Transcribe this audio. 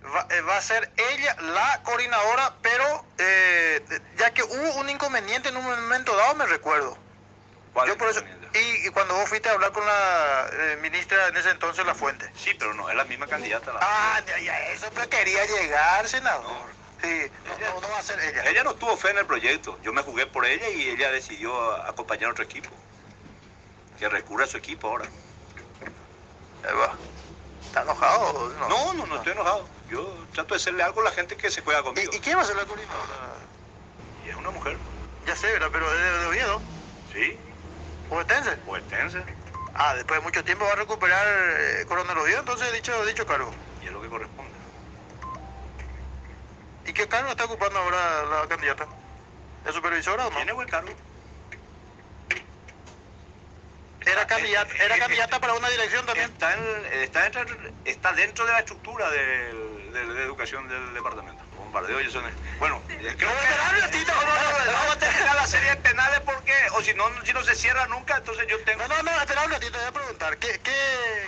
Va a ser ella la coordinadora, pero ya que hubo un inconveniente en un momento dado, me recuerdo. ¿Cuál Yo por eso, inconveniente? y cuando vos fuiste a hablar con la ministra en ese entonces, La Fuente. Sí, pero no es la misma candidata. Ya, eso pero quería llegar, senador. Sí, no va a ser ella. Ella no tuvo fe en el proyecto. Yo me jugué por ella y ella decidió acompañar a otro equipo. Que recurra a su equipo ahora. Ahí va. ¿Está enojado o no? No estoy enojado. Yo trato de hacerle algo a la gente que se juega conmigo. ¿Y quién va a ser la coordinadora? Y es una mujer. Ya sé, ¿verdad? Pero de Oviedo. Sí, ¿Ovetense? oestense. Después de mucho tiempo va a recuperar Coronel Oviedo, entonces dicho cargo. Y es lo que corresponde. ¿Y qué cargo está ocupando ahora la candidata? ¿Es supervisora o no? Tiene buen cargo. ¿Era candidata para una dirección también? Está dentro de la estructura de educación del departamento. Bombardeo y eso. Bueno, creo que vamos a terminar la serie de penales porque, o si no se cierra nunca, entonces yo tengo... No, espera un ratito, voy a preguntar.